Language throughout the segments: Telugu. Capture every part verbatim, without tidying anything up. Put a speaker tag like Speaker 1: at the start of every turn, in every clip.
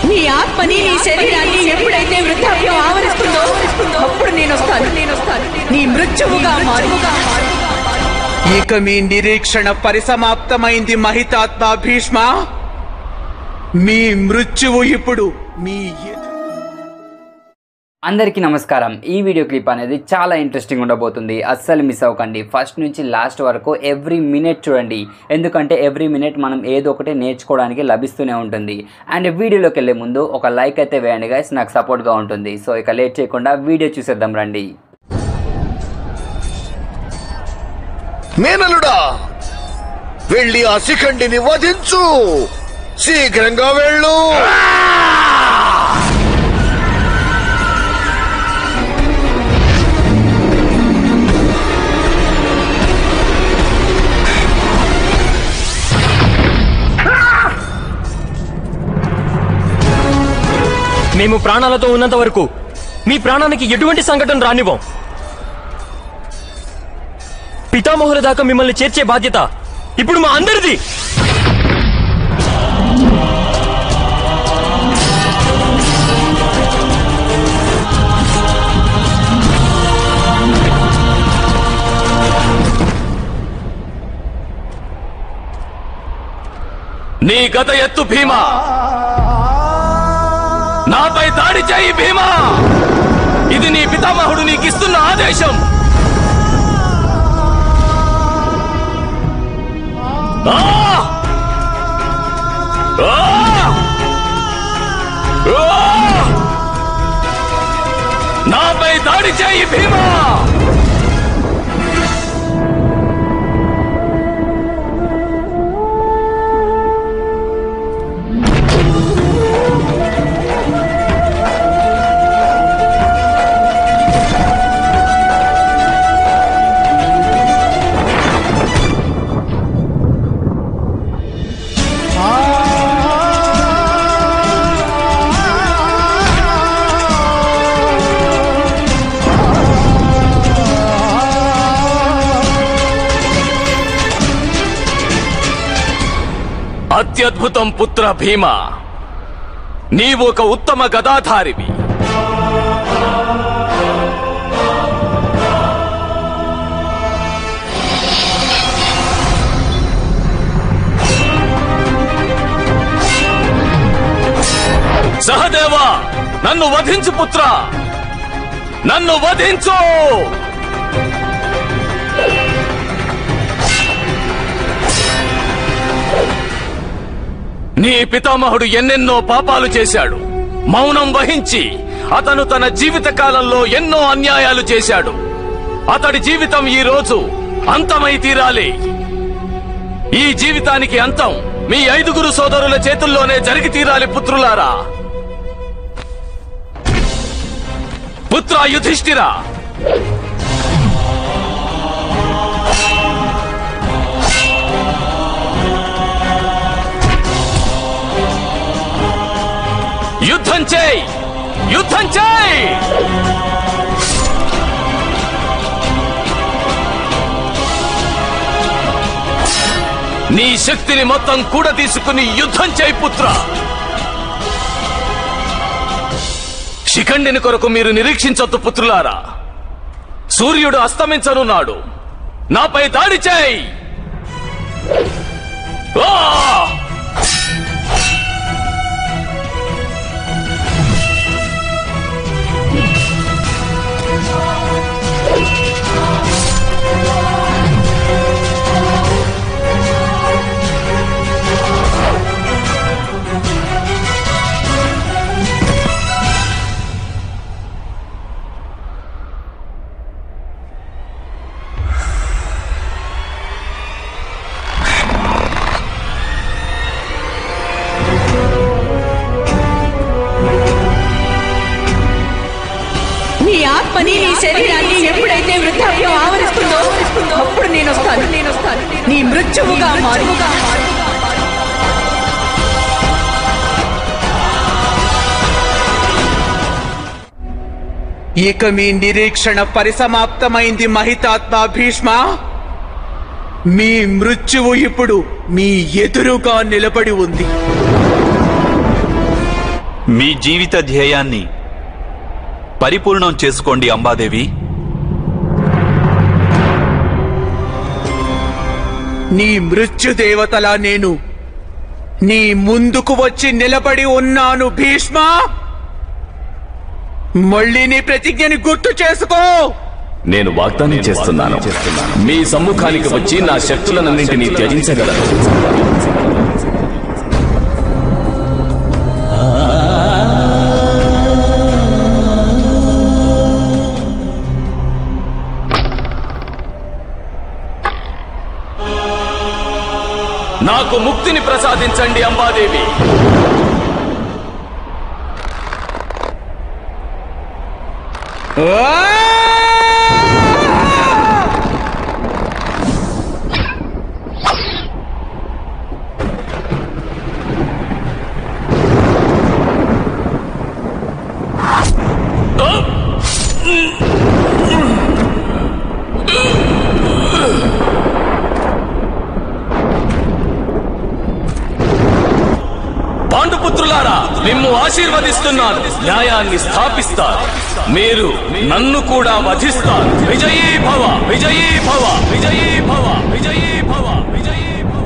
Speaker 1: నీ ఆత్మని నీ శరీరాన్ని ఎప్పుడైతే వృద్ధాప్యం ఆవరిస్తుందో అప్పుడు నేను వస్తాను నేను వస్తాను నీ మృత్యువుగా మారుగా.
Speaker 2: ఇక మీ నిరీక్షణ పరిసమాప్తమైంది మహితాత్మ భీష్మ. మీ మృత్యువు ఇప్పుడు మీ.
Speaker 3: అందరికీ నమస్కారం. ఈ వీడియో క్లిప్ అనేది చాలా ఇంట్రెస్టింగ్ ఉండబోతుంది, అస్సలు మిస్ అవ్వకండి. ఫస్ట్ నుంచి లాస్ట్ వరకు ఎవ్రీ మినిట్ చూడండి, ఎందుకంటే ఎవ్రీ మినిట్ మనం ఏదో ఒకటి నేర్చుకోవడానికి లభిస్తూనే ఉంటుంది. అండ్ వీడియోలోకి వెళ్ళే ముందు ఒక లైక్ అయితే వేయండి గైస్, నాకు సపోర్ట్గా ఉంటుంది. సో ఇక లేట్ చేయకుండా వీడియో చూసేద్దాం రండి.
Speaker 4: మేనలుడా, వెళ్ళి ఆ శిఖండిని వధించు, శీఘ్రంగా వెళ్ళు.
Speaker 5: మేము ప్రాణాలతో ఉన్నంత వరకు మీ ప్రాణానికి ఎటువంటి సంఘటన రానివ్వం. పితామహుల దాకా మిమ్మల్ని చేర్చే బాధ్యత ఇప్పుడు మా అందరిది.
Speaker 6: నీ గత ఎత్తు భీమా, నాపై దాడి చేయి భీమా. ఇది నీ పితామహుడు నీకిస్తున్న ఆదేశం. నాపై దాడి చేయి భీమా. అత్యద్భుతం పుత్ర భీమా, నీవు ఒక ఉత్తమ గదాధారివి. సహదేవా, నన్ను వధించు పుత్ర, నన్ను వధించు. నీ పితామహుడు ఎన్నెన్నో పాపాలు చేశాడు. మౌనం వహించి అతను తన జీవిత కాలంలో ఎన్నో అన్యాయాలు చేశాడు. అతడి జీవితం ఈ రోజు అంతమై తీరాలి. ఈ జీవితానికి అంతం మీ ఐదుగురు సోదరుల చేతుల్లోనే జరిగి తీరాలి పుత్రులారా. పుత్ర యుధిష్ఠిరా, యుద్ధం చేయి, యుద్ధం చేయి. నీ శక్తిని మొత్తం కూడా తీసుకుని యుద్ధం చేయి పుత్ర. శిఖండిని కొరకు మీరు నిరీక్షించొద్దు పుత్రులారా. సూర్యుడు అస్తమించనున్నాడు. నాపై దాడి చేయి.
Speaker 1: ఆత్మని నీ శరీరాన్ని ఎప్పుడైతే వృద్ధాప్యం ఆవరిస్తుందో అప్పుడు నేను వస్తాను నేను వస్తాను నీ మృత్యువుగా మారుగా.
Speaker 2: ఇక మీ నిరీక్షణ పరిసమాప్తమైంది మహితాత్మ భీష్మ. మీ మృత్యువు ఇప్పుడు మీ ఎదురుగా నిలబడి ఉంది.
Speaker 7: మీ జీవిత ధ్యేయాన్ని పరిపూర్ణం చేసుకోండి అంబాదేవి.
Speaker 2: నీ మృత్యుదేవతలా నేను నీ ముందుకు వచ్చి నిలబడి ఉన్నాను భీష్మ. మళ్ళీ నీ ప్రతిజ్ఞని గుర్తు చేసుకో.
Speaker 6: నేను వాగ్దానం చేస్తున్నాను, మీ సమ్ముఖానికి వచ్చి నా శక్తులన్నింటినీ త్యజించగలను. నాకు ముక్తిని ప్రసాదించండి అంబాదేవి. పాండుపుత్రులారా, మిమ్ము ఆశీర్వదిస్తున్నాను. న్యాయాన్ని స్థాపిస్తారు, మీరు నన్ను కూడా వధిస్తారు. విజయీ భవ, విజయీ భవ, విజయీ భవ, విజయీ భవ, విజయీ భవ.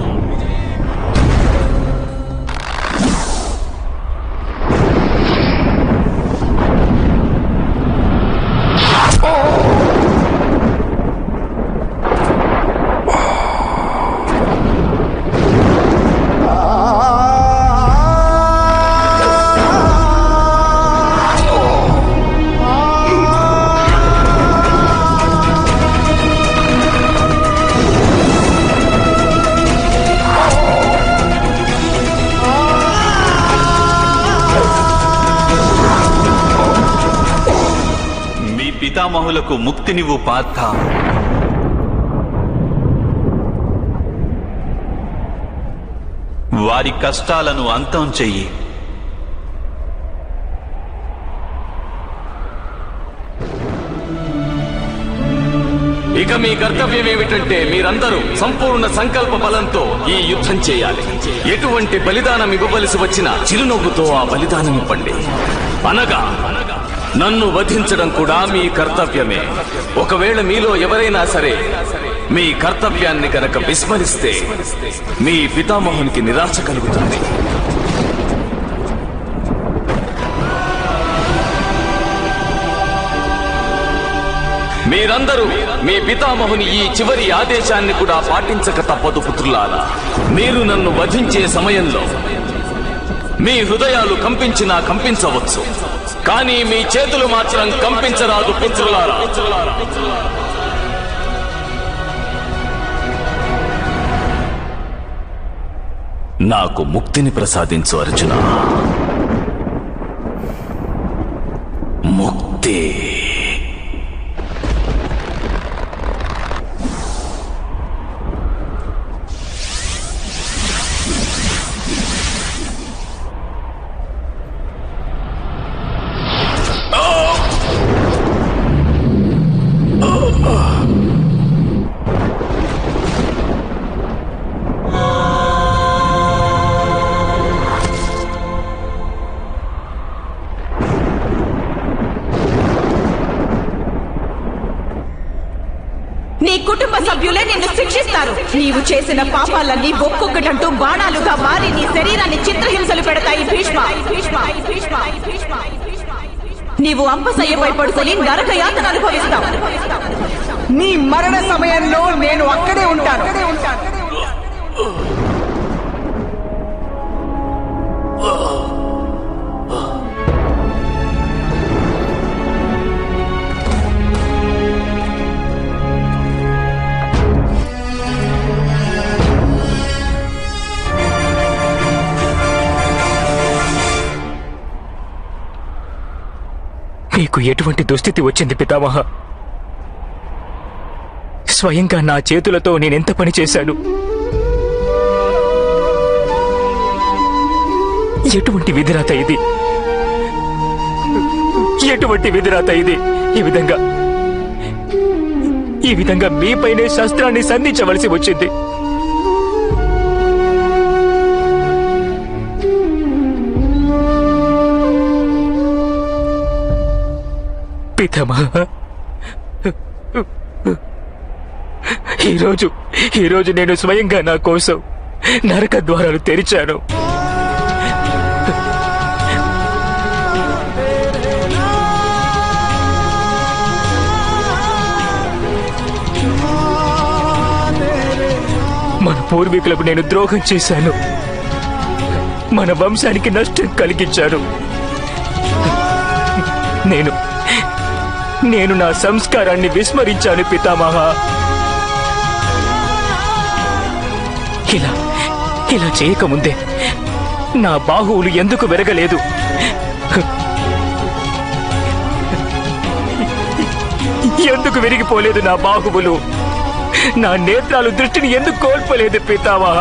Speaker 7: పితామహులకు ముక్తినివ్వు పార్థ. వారి కష్టాలను అంతం చెయ్యి.
Speaker 6: ఇక మీ కర్తవ్యం ఏమిటంటే మీరందరూ సంపూర్ణ సంకల్ప బలంతో ఈ యుద్ధం చేయాలి. ఎటువంటి బలిదానం ఇవ్వవలసి వచ్చినా చిరునవ్వుతో ఆ బలిదానం ఇవ్వండి. అనగా నన్ను వధించడం కూడా మీ కర్తవ్యమే. ఒకవేళ మీలో ఎవరైనా సరే మీ కర్తవ్యాన్ని గనక విస్మరిస్తే మీ పితామహునికి నిరాశ కలుగుతుంది. మీరందరూ మీ పితామహుని ఈ చివరి ఆదేశాన్ని కూడా పాటించక తప్పదు పుత్రులారా. మీరు నన్ను వధించే సమయంలో మీ హృదయాలు కంపించినా కంపించవచ్చు, కానీ మీ చేతులు మాత్రం కంపించరాదు పుత్రులారా. నాకు ముక్తిని ప్రసాదించు అర్జున. ముక్తి.
Speaker 1: నీ కుటుంబ సభ్యులే నిన్ను శిక్షిస్తారు. నీవు చేసిన పాపాలన్నీ ఒక్కొక్కటంటూ బాణాలుగా మారి నీ శరీరాన్ని చిత్రహింసలు పెడతాయి భీష్మ. నీవు అంపశయ్యపై పడుకొని నరక యాతన అనుభవిస్తావు.
Speaker 2: నీ మరణ సమయంలో నేను అక్కడే ఉంటాను.
Speaker 5: నీకు ఎటువంటి దుస్థితి వచ్చింది పితామహ? స్వయంగా నా చేతులతో నేనెంత పని చేశాను. ఎటువంటి విధిరాత ఇది? ఎటువంటి విధిరాత ఇది? ఈ విధంగా ఈ విధంగా మీపైనే శస్త్రాన్ని సంధించవలసి వచ్చింది. పితామహ, ఈరోజు ఈరోజు నేను స్వయంగా నా కోసం నరక ద్వారాలు తెరిచాను. మన పూర్వీకులకు నేను ద్రోహం చేశాను, మన వంశానికి నష్టం కలిగించాను. నేను నేను నా సంస్కారాన్ని విస్మరించాను పితామహ. ఇలా ఇలా చేయకముందే నా బాహువులు ఎందుకు వెరగలేదు? ఎందుకు విరిగిపోలేదు నా బాహువులు? నా నేత్రాలు దృష్టిని ఎందుకు కోల్పోలేదు పితామహ?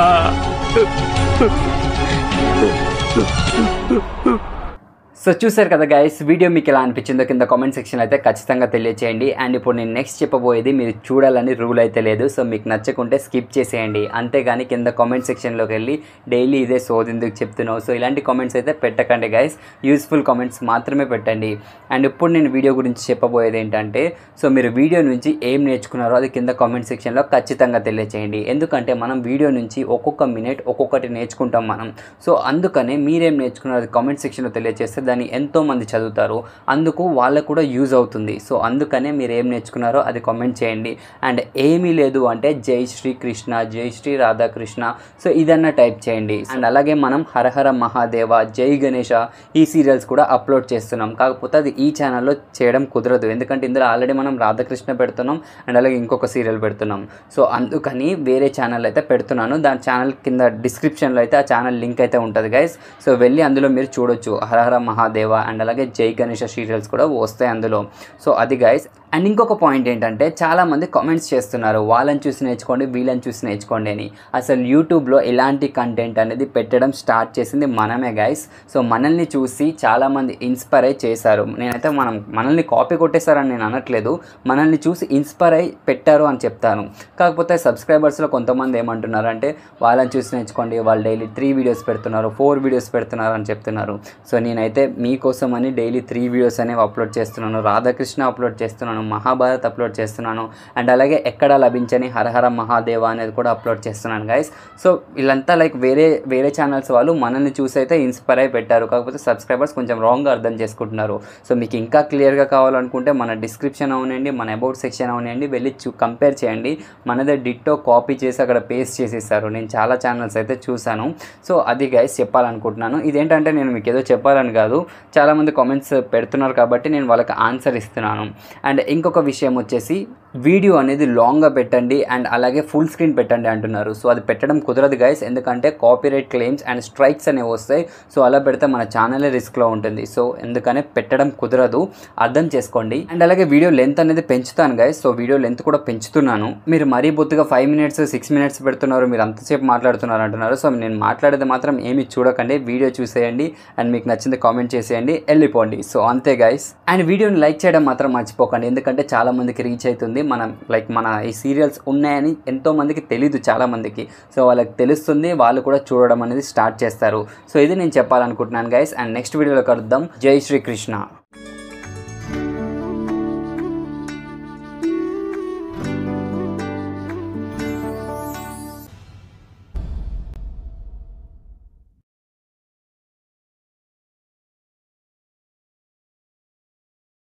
Speaker 3: సో చూసారు కదా గైస్, వీడియో మీకు ఎలా అనిపించిందో కింద కామెంట్ సెక్షన్ అయితే ఖచ్చితంగా తెలియచేయండి. అండ్ ఇప్పుడు నేను నెక్స్ట్ చెప్పబోయేది మీరు చూడాలని రూల్ అయితే లేదు. సో మీకు నచ్చకుంటే స్కిప్ చేసేయండి. అంతేగాని కింద కామెంట్ సెక్షన్లోకి వెళ్ళి డైలీ ఇదే సోది ఎందుకు చెప్తున్నావు, సో ఇలాంటి కామెంట్స్ అయితే పెట్టకండి గైస్. యూస్ఫుల్ కామెంట్స్ మాత్రమే పెట్టండి. అండ్ ఇప్పుడు నేను వీడియో గురించి చెప్పబోయేది ఏంటంటే, సో మీరు వీడియో నుంచి ఏం నేర్చుకున్నారో అది కింద కామెంట్ సెక్షన్లో ఖచ్చితంగా తెలియచేయండి. ఎందుకంటే మనం వీడియో నుంచి ఒక్కొక్క మినిట్ ఒక్కొక్కటి నేర్చుకుంటాం మనం. సో అందుకనే మీరేం నేర్చుకున్నారో అది కామెంట్ సెక్షన్లో తెలియజేస్తే దాన్ని ఎంతోమంది చదువుతారు, అందుకు వాళ్ళకు కూడా యూజ్ అవుతుంది. సో అందుకనే మీరు ఏం నేర్చుకున్నారో అది కామెంట్ చేయండి. అండ్ ఏమీ లేదు అంటే జై శ్రీ కృష్ణ, జై శ్రీ రాధాకృష్ణ, సో ఇదన్నా టైప్ చేయండి. అండ్ అలాగే మనం హరహర మహాదేవ, జై గణేష ఈ సీరియల్స్ కూడా అప్లోడ్ చేస్తున్నాం. కాకపోతే అది ఈ ఛానల్లో చేయడం కుదరదు, ఎందుకంటే ఇందులో ఆల్రెడీ మనం రాధాకృష్ణ పెడుతున్నాం అండ్ అలాగే ఇంకొక సీరియల్ పెడుతున్నాం. సో అందుకని వేరే ఛానల్ అయితే పెడుతున్నాను. దాని ఛానల్ కింద డిస్క్రిప్షన్లో అయితే ఆ ఛానల్ లింక్ అయితే ఉంటుంది గైస్. సో వెళ్ళి అందులో మీరు చూడొచ్చు. హరహర మహాదేవ అండ్ అలాగే జై గణేష సీరియల్స్ కూడా వస్తాయి అందులో. సో అది గైస్. అండ్ ఇంకొక పాయింట్ ఏంటంటే, చాలామంది కామెంట్స్ చేస్తున్నారు వాళ్ళని చూసి నేర్చుకోండి, వీళ్ళని చూసి నేర్చుకోండి అని. అసలు యూట్యూబ్లో ఇలాంటి కంటెంట్ అనేది పెట్టడం స్టార్ట్ చేసింది మనమే గైస్. సో మనల్ని చూసి చాలామంది ఇన్స్పైర్ అయి చేశారు. నేనైతే మనం మనల్ని కాపీ కొట్టేశారని నేను అనట్లేదు, మనల్ని చూసి ఇన్స్పైర్ అయి పెట్టారు అని చెప్తాను. కాకపోతే సబ్స్క్రైబర్స్లో కొంతమంది ఏమంటున్నారు అంటే, వాళ్ళని చూసి నేర్చుకోండి, వాళ్ళు డైలీ త్రీ వీడియోస్ పెడుతున్నారు, ఫోర్ వీడియోస్ పెడుతున్నారు అని చెప్తున్నారు. సో నేనైతే మీకోసం అని డైలీ త్రీ వీడియోస్ అనేవి అప్లోడ్ చేస్తున్నాను. రాధాకృష్ణ అప్లోడ్ చేస్తున్నాను, మహాభారత్ అప్లోడ్ చేస్తున్నాను అండ్ అలాగే ఎక్కడ లభించని హరహర మహాదేవ అనేది కూడా అప్లోడ్ చేస్తున్నాను గైస్. సో వీళ్ళంతా లైక్ వేరే వేరే ఛానల్స్ వాళ్ళు మనల్ని చూసి అయితే ఇన్స్పైర్ అయి పెట్టారు. కాకపోతే సబ్స్క్రైబర్స్ కొంచెం రాంగ్గా అర్థం చేసుకుంటున్నారు. సో మీకు ఇంకా క్లియర్గా కావాలనుకుంటే మన డిస్క్రిప్షన్ అవునండి, మన అబౌట్ సెక్షన్ అవునండి, వెళ్ళి చూ కంపేర్ చేయండి. మనదే డిట్టో కాపీ చేసి అక్కడ పేస్ట్ చేసేస్తారు. నేను చాలా ఛానల్స్ అయితే చూశాను. సో అది గైస్ చెప్పాలనుకుంటున్నాను. ఇదేంటంటే నేను మీకు ఏదో చెప్పాలని కాదు, చాలామంది కామెంట్స్ పెడుతున్నారు కాబట్టి నేను వాళ్ళకి ఆన్సర్ ఇస్తున్నాను. అండ్ ఇంకొక విషయం వచ్చేసి, వీడియో అనేది లాంగ్గా పెట్టండి అండ్ అలాగే ఫుల్ స్క్రీన్ పెట్టండి అంటున్నారు. సో అది పెట్టడం కుదరదు గైస్, ఎందుకంటే కాపీరైట్ క్లెయిమ్స్ అండ్ స్ట్రైక్స్ అనేవి వస్తాయి. సో అలా పెడితే మన ఛానలే రిస్క్లో ఉంటుంది. సో ఎందుకనే పెట్టడం కుదరదు, అర్థం చేసుకోండి. అండ్ అలాగే వీడియో లెంత్ అనేది పెంచుతాను గైస్. సో వీడియో లెంత్ కూడా పెంచుతున్నాను. మీరు మరీ బొత్తుగా ఫైవ్ మినిట్స్ సిక్స్ మినిట్స్ పెడుతున్నారు, మీరు అంతసేపు మాట్లాడుతున్నారు అంటున్నారు. సో నేను మాట్లాడేది మాత్రం ఏమి చూడకండి, వీడియో చూసేయండి అండ్ మీకు నచ్చింది కామెంట్ చేసేయండి, వెళ్ళిపోండి. సో అంతే గైస్. అండ్ వీడియోని లైక్ చేయడం మాత్రం మర్చిపోకండి, ఎందుకంటే చాలా మందికి రీచ్ అవుతుంది. మనం లైక్ మన ఈ సీరియల్స్ ఉన్నాయని ఎంతో మందికి తెలీదు చాలా మందికి. సో వాళ్ళకి తెలుస్తుంది, వాళ్ళు కూడా చూడడం అనేది స్టార్ట్ చేస్తారు. సో ఇది నేను చెప్పాలనుకుంటున్నాను గైస్. అండ్ నెక్స్ట్ వీడియోలో కలుద్దాం. జై శ్రీ కృష్ణ.